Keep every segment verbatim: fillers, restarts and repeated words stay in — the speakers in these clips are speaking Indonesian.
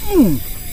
Hmm.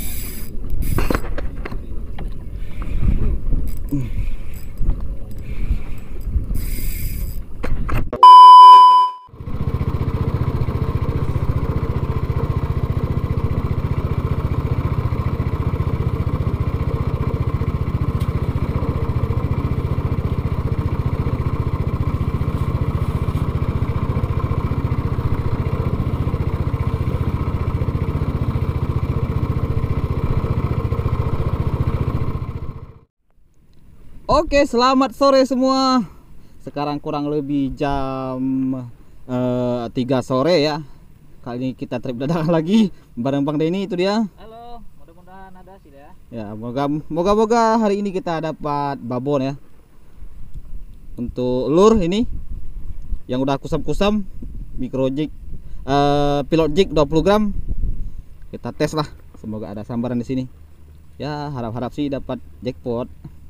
Oke, selamat sore semua. Sekarang kurang lebih jam uh, tiga sore ya. Kali ini kita trip dadakan lagi bareng Bang Denny, itu dia. Halo, mudah-mudahan ada sih ya. Ya, moga moga-moga hari ini kita dapat babon ya. Untuk lur ini yang udah kusam-kusam micro jig, uh, pilot jig dua puluh gram. Kita tes lah, semoga ada sambaran di sini. Ya, harap-harap sih dapat jackpot.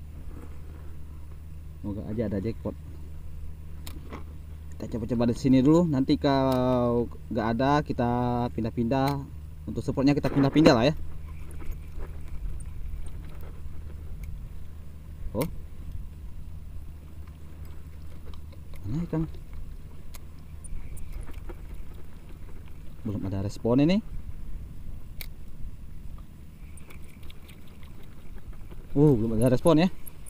Semoga aja ada jackpot. Kita coba-coba di sini dulu. Nanti kalau nggak ada kita pindah-pindah. Untuk supportnya kita pindah-pindah lah ya. Oh, mana ikan? Belum ada respon ini. Uh, belum ada respon ya.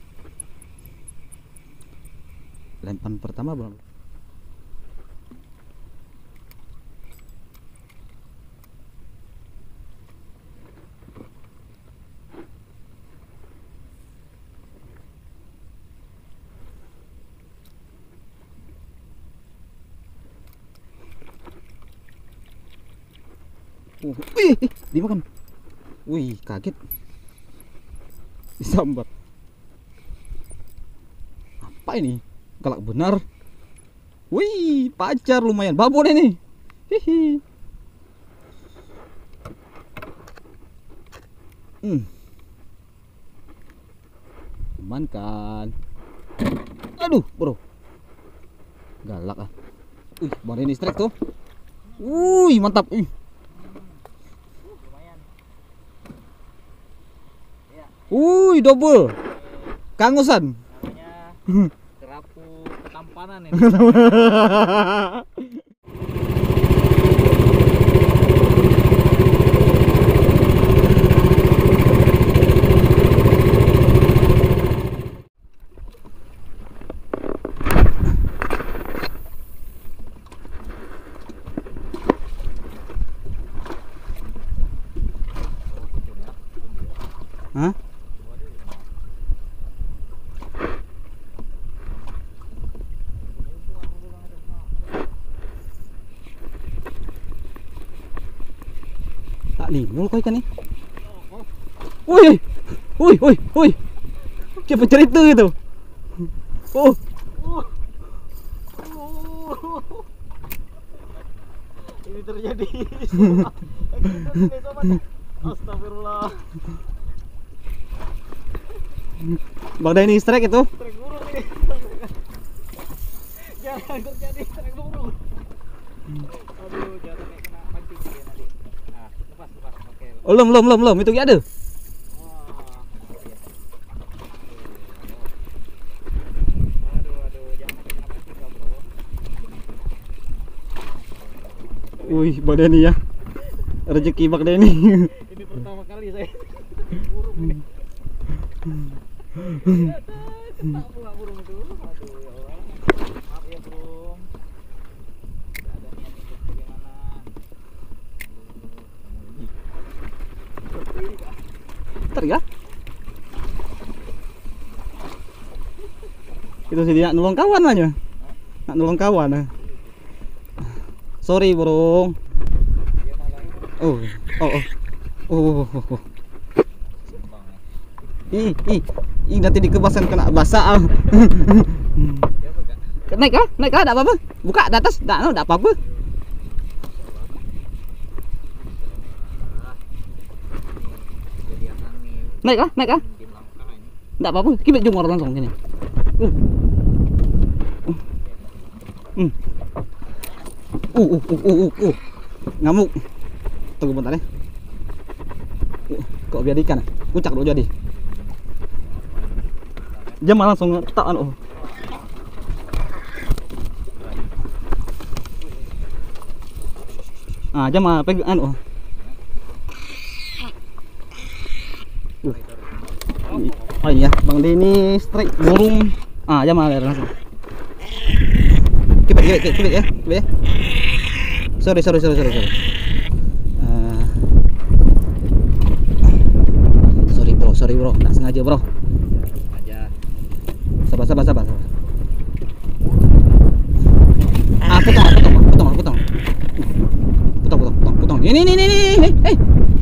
Lemparan pertama belum. Uh, wih, dimakan. Wih, kaget. Disambar. Apa ini? Galak benar. Wih, pacar lumayan. Babon ini. Hihi. Hmm. Aman kan? Aduh, bro. Galak ah. Wih, baru ini strike tuh. Wih, mantap. Wih. Wih, double. Kangusan. Namanya kerapu ketampanan ini. Hah? Tak limul kau ikan nih. Wih, wih, wih, wih. Siapa cerita gitu? Oh, Ini terjadi. Astagfirullah. Bang Denny strike itu. Strike burung ini. Jangan terjadi strike burung. Aduh, jangan sampai kena pancing dia nanti. Nah, lepas, lepas. Oke. Oh, belum, belum, belum, belum. Itu ya ada. Wah. Aduh, aduh, jangan sampai kena pancing kau, bro. Wih, Bang Denny ya. Rezeki Bang Denny. Ini pertama kali saya burung ini. Kena pula burung itu. Aduh, ya Allah. Maaf ya, burung. Tidak ada niat untuk bagaimana. Ntar ya. Itu sih dia nolong kawan aja. Nak nolong kawan. Ah. Sorry, burung. Dia malah Oh, oh, oh. Oh, oh, oh. sumbang ya. Ih, ih, ih, nanti dikebasan kena basah. Ah. Dia apa enggak? Naik ah, naik ah, enggak apa-apa. Buka di atas, enggak, enggak apa-apa. Kegiatan nih Naik ah, naik ah. tim langkah ini. Enggak apa-apa. Kita jungkir langsung sini. Uh. Uh. Uh, uh, uh, uh, uh, uh. Ngamuk. Tunggu bentar ya. kok biar ikan. Puncak dulu jadi. Dia malah langsung tak anu. Ah, dia mah pegang anu. Uh. Oh iya, Bang Denny strike burung. Ah, dia mah langsung. Kipet, kipet, kipet ya, kipet ya. Sorry, sorry, sorry, sorry, sorry. Uh, sorry bro, sorry bro, nggak sengaja bro. Aja. Sabar, sabar, sabar, sabar. Ah, potong, potong, potong, potong, potong, potong, potong, potong. Ini, ini, ini, ini, ini, eh.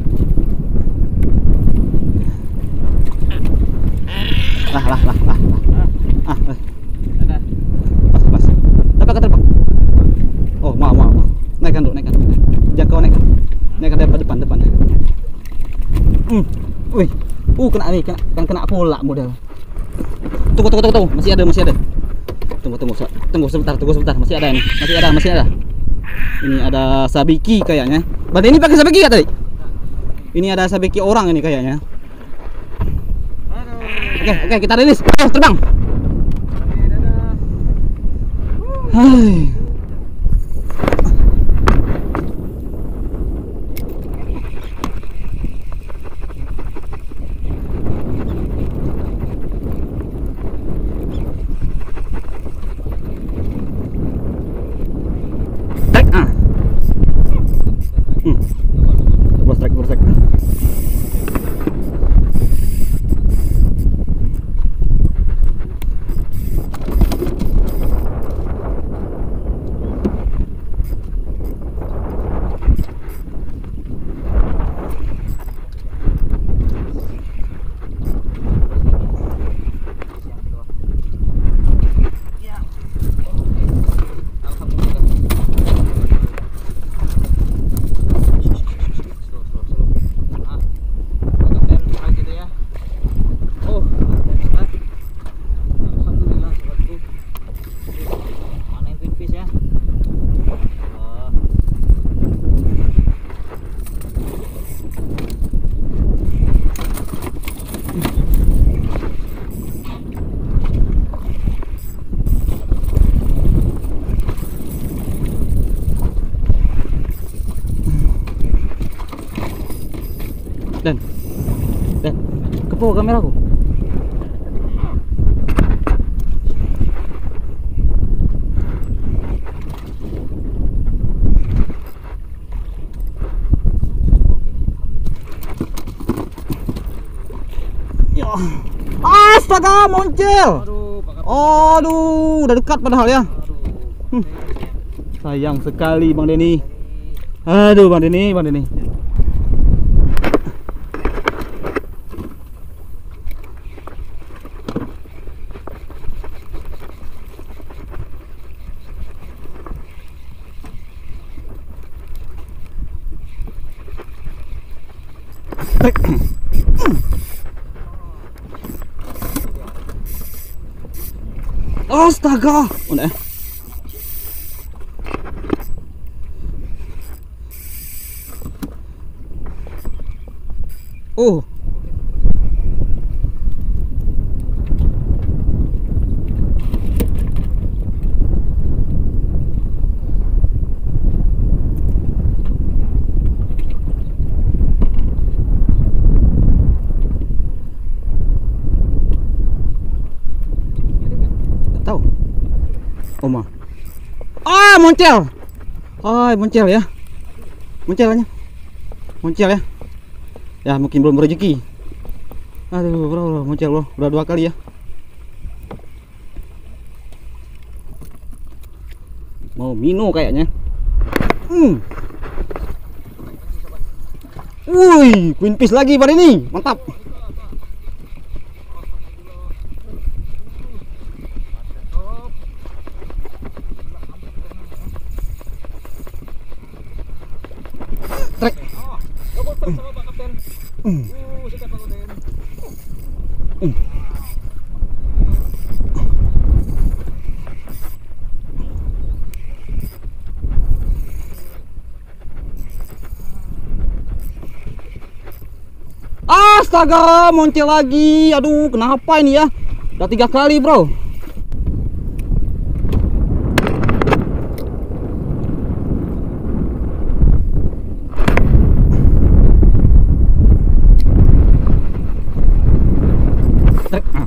Lah, lah, lah, lah, lah. Ah, eh. Ada. Pas, pas. Dapat kata bang. Oh, mau, mau, mau. Naikkan dulu, naikkan dulu. Jangkau naikkan. Naikkan dari depan, depan. Hmm. Wih. Uh, kena nih, kena, kan kena pula model. Tunggu, tunggu, tunggu, tunggu. Masih ada, masih ada. Tunggu, tunggu, tunggu sebentar, tunggu sebentar. Masih ada ini. Masih ada, masih ada. Ini ada sabiki kayaknya. Berarti ini pakai sabiki nggak tadi? Ini ada sabiki orang ini kayaknya. Oke, oke, kita rilis. Ayo, terbang. Hai. Trek ah. Hmm. Double strike, double strike. Dan, dan, kepo kameraku. Ya, astaga, muncul. Aduh, udah dekat padahal ya. Hmm. Sayang sekali Bang Denny. Aduh, Bang Denny, Bang Denny. Astaga, udah. Oh. Tahu. Oma. Ah, moncel. Ah, moncel ya. Moncelnya. Moncel ya. Ya, mungkin belum rezeki. Aduh, bro, bro, moncel bro. Udah dua kali ya. Mau mino kayaknya. Hmm. Wih, queen fish lagi pada ini. Mantap. Trek. Hmm. Hmm. Astaga, moncel lagi. Aduh, kenapa ini ya? Udah tiga kali, bro. Trek. Ah.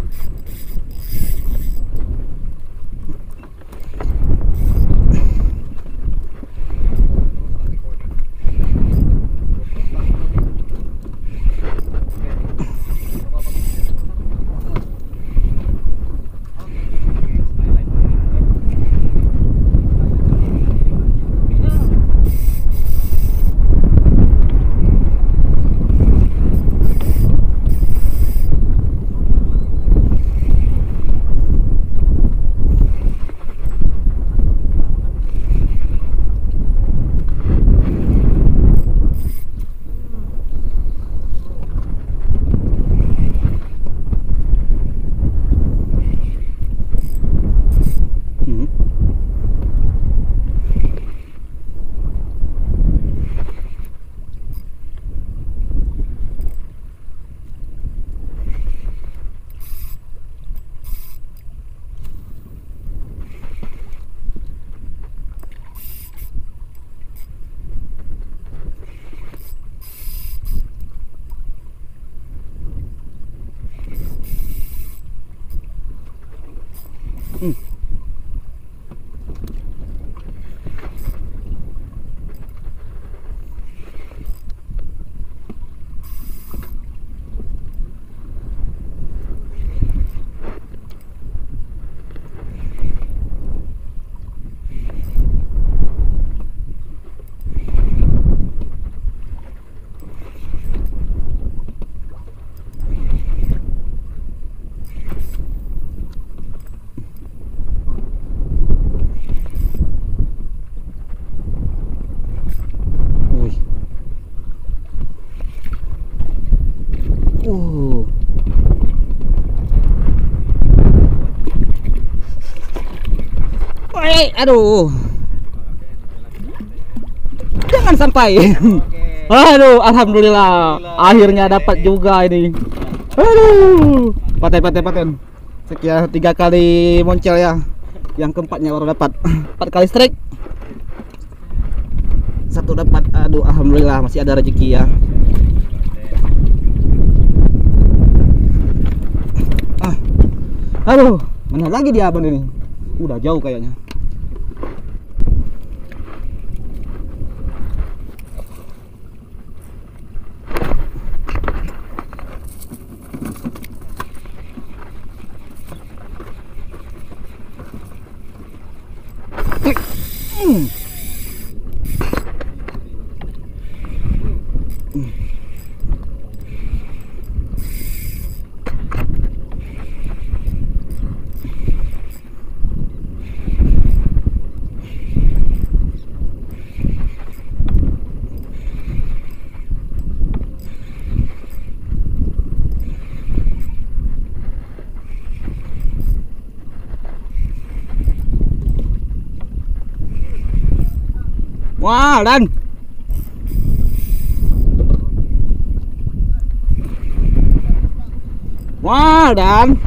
Hmm. Wih. Uh. Woi, aduh. Jangan sampai. Aduh, alhamdulillah. Akhirnya dapat juga ini. Aduh. Paten, paten, paten. Sekian tiga kali moncel ya. Yang keempatnya baru dapat. Empat kali strike. Satu dapat. Aduh, alhamdulillah masih ada rezeki ya. Ah. Aduh, mana lagi dia abang ini? Udah jauh kayaknya. Hmm. Wah, Dan. Wah, Dan.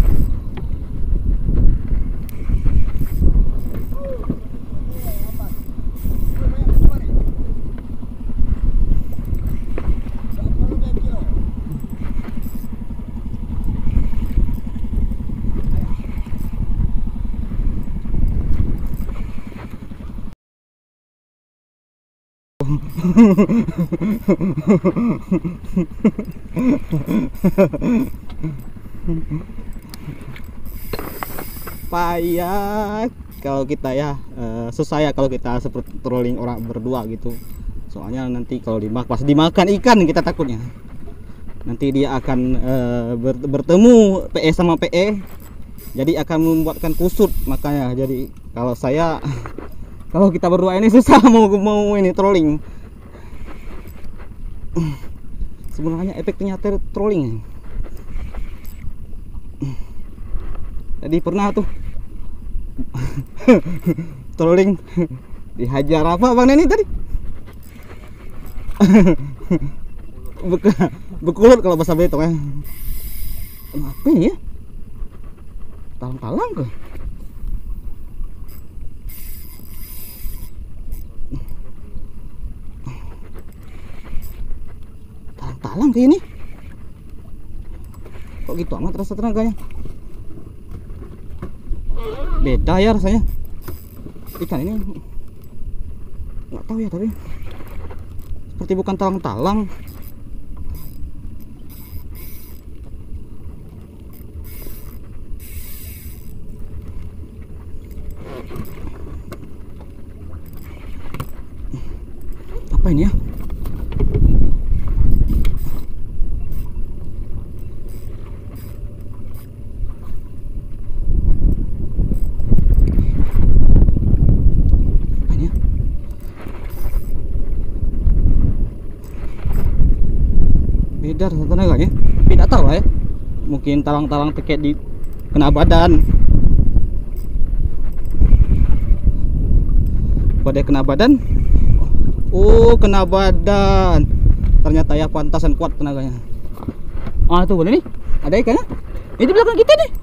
Payah kalau kita ya, uh, susah ya kalau kita seperti trolling orang berdua gitu. Soalnya nanti kalau dimakan, pas dimakan ikan kita takutnya nanti dia akan uh, ber, bertemu P E sama P E, jadi akan membuatkan kusut. Makanya jadi kalau saya kalau kita berdua ini susah mau mau ini trolling. Sebenarnya efeknya trolling. Tadi pernah tuh trolling dihajar apa Bang Neni tadi? Bek- Bekulut kalau bahasa Belitung ya. Kenapa ini ya? Talang-talang ke? Talang-talang kayak ini. Kok gitu amat rasa tenaganya? Beda ya rasanya. Ikan ini nggak tahu ya, tapi seperti bukan talang-talang. Apa ini ya? Beda rasa tenaganya, tidak tahu lah ya, mungkin talang-talang teket di kena badan, pada kena badan. Oh, kena badan, ternyata ya pantasan kuat tenaganya. Ah, tuh bener nih, ada ikannya ini di belakang kita nih.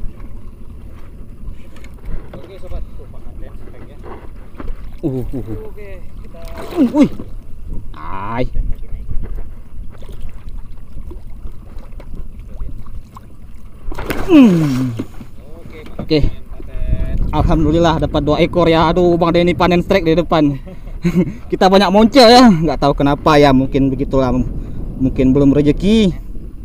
Oke sobat, tuh pakai lens speknya. Uh, uh, uh. Oke, kita Uh, wih, ay, dan lagi naik. hmm. Oke, Oke. paten. Alhamdulillah dapat dua ekor ya. Aduh, Bang Denny panen strike di depan. Kita banyak moncel ya, nggak tahu kenapa ya, mungkin begitulah, mungkin belum rezeki.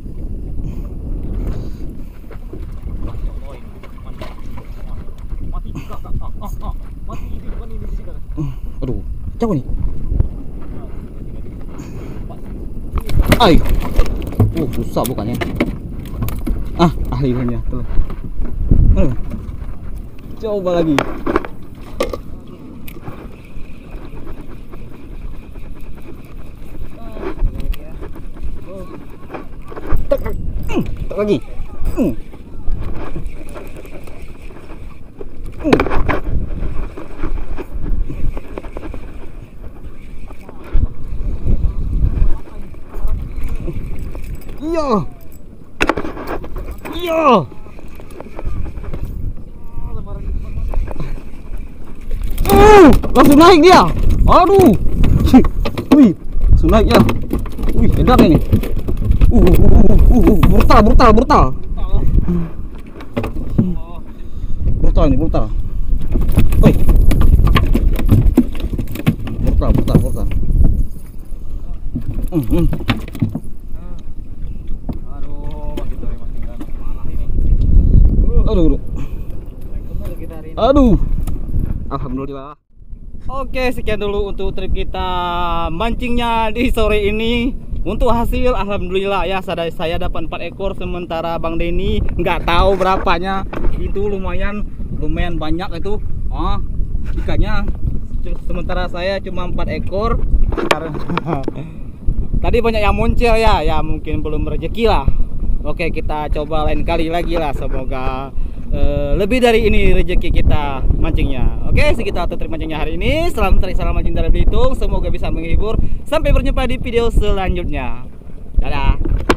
Mati juga kak. Ah, ah, ah. Mati ini bukan ini di sini kak. Aduh, jauh nih. Ay, uh, susah bukannya. Ah, akhirnya tuh. Uh. Coba lagi. Tek, tek. Hmm, tek lagi. Hmm. Hmm. Iya. Iya. Uh, langsung naik dia. Aduh. Wih, langsung naik ya. Wih, edan ini. Uh, uh, uh, uh, uh, brutal, brutal, brutal. Brutal ini, brutal. Wih. Brutal, brutal, brutal. Hmm, hmm. Aduh, masih dari masih kan parah ini. Aduh, aduh. Bener kita hari ini. Aduh. Alhamdulillah. Oke, sekian dulu untuk trip kita mancingnya di sore ini. Untuk hasil alhamdulillah ya, saya saya dapat empat ekor, sementara Bang Denny nggak tahu berapanya. Itu lumayan lumayan banyak itu. Ah, ikannya. Sementara saya cuma empat ekor. Karena tadi banyak yang muncul ya, ya mungkin belum rezeki lah. Oke, kita coba lain kali lagi lah, semoga Uh, lebih dari ini rezeki kita mancingnya. Oke, segitu trip mancingnya hari ini. Salam tarik, salam mancing dari Belitung. Semoga bisa menghibur. Sampai berjumpa di video selanjutnya. Dadah.